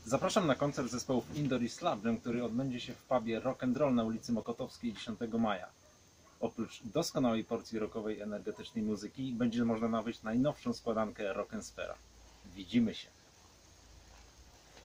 Zapraszam na koncert zespołów Indoor i Slap Jam, który odbędzie się w pubie Rock and Roll na ulicy Mokotowskiej 10 maja. Oprócz doskonałej porcji rockowej, energetycznej muzyki będzie można nabyć najnowszą składankę Rock and Sfera. Widzimy się!